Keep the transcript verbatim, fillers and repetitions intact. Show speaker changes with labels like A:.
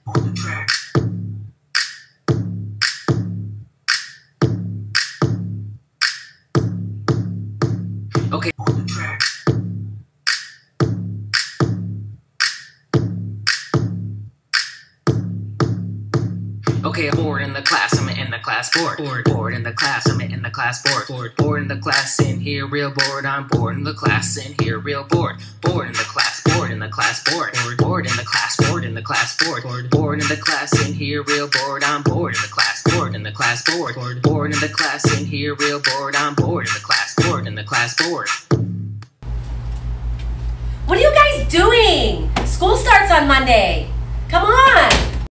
A: On the track. Okay, on the track. Okay, I'm bored in the class, I'm in the class bored. Bored, bored in the class, I'm in the class bored. Bored, bored in the class, in here real bored. I'm bored in the class, in here real bored. Bored in the class, bored in the class bored. Bored, bored in the class, bored in the class bored. Bored, bored in the class, in here real bored. I'm bored in the class, bored in the class bored. Bored, bored in the class, in here real bored. I'm bored in the class, bored in the class bored.
B: What are you guys doing? School starts on Monday. Come on.